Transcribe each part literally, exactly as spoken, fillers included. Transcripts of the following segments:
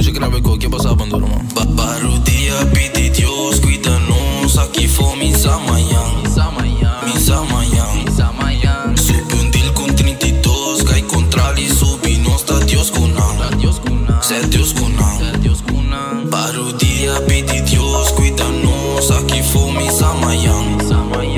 hoje grave com o que passa bandura, mano. Para o dia pedir Deus, cuida-nos. Aqui fome, misa amanhã. Misa amanhã. Misa amanhã. Sube um deal com trinta e dois. Cai contra ali, sube. Nós tá Deus com não. Zé Deus com não. Para o dia pedir Deus, cuida-nos. Aqui fome, misa amanhã. Misa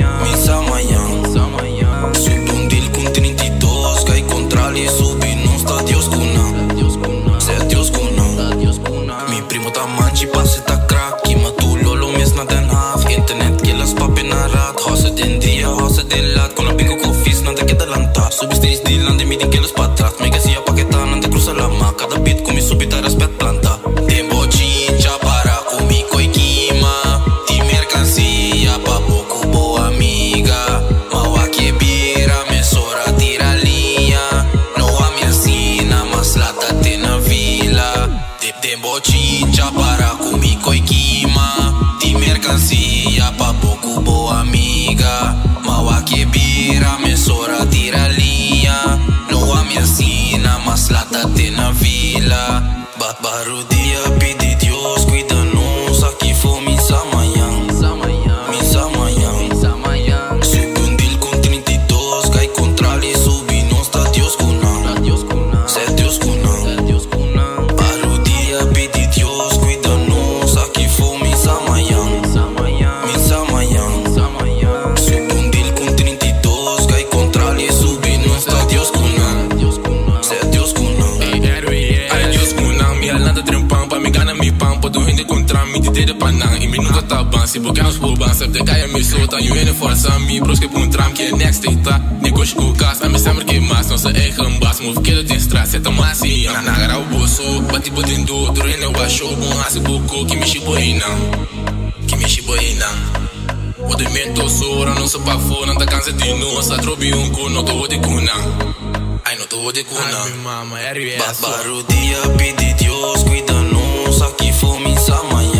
amanhã. Sube um deal com trinta e dois. Cai contra ali, sube. Nós tá Deus com não. Zé Deus com não. Mi primo tá manchi, passe tá crack. Ma tu lolo mes na den half. Internet que las papi na rat. Hossa den dia, hossa den lat. Con la pico cofis, não te queda lanta. Subi stage de lande, meeting que los patras. Mega si a paqueta, não te cruza la ma. Cada beat com mi subita respect planta. Tempo chincha para comigo e quima. Ti mercancia pa pouco boa amiga. Maua que bira, me sora tira linha. Não a me ensina, mas lata te na vila. Tempo chincha para comigo e quima. Ti mercancia pa pouco boa amiga. Maua que bira, me sora tira linha. Não a me ensina, mas lata te na vila. Para o dia pedir Deus, cuida-nos. Aqui fome, misa amanhã. Misa amanhã. Sube um deal com trinta e dois. Cai contra ali, sube. Nós tá Deus com não. Zé Deus com não. Para o dia pedir Deus, cuida-nos. Aqui fome, misa amanhã. Misa amanhã. Sube um deal com trinta e dois. Cai contra ali, sube. Nós tá Deus com não. Zé Deus com não. Ai Deus com não. Mi alanta trempam pa mi gana mi pam. Pode rende contra mi de de panang. E mi nunca tá ban. Se bocamos por ban. Sabe de caia me solta. E ele força mi. Bros que pun tram que é next day tá. Negócio com o caso. A mi sempre que mais. Nossa é rambas. Move que tem estrada. Cê tá massi. Na nagra o bolso. Bati botendo. Durante eu acho. Bom hace pouco. Que me chiboi não. Que me chiboi não. O de mento sora. Não se pa fora. Não tá cansa de nós. A trobi um cu. Não tô de cu não. Ai não tô de cu não. Para o dia pedir Deus, cuida-nos. Aqui fome, misa amanhã.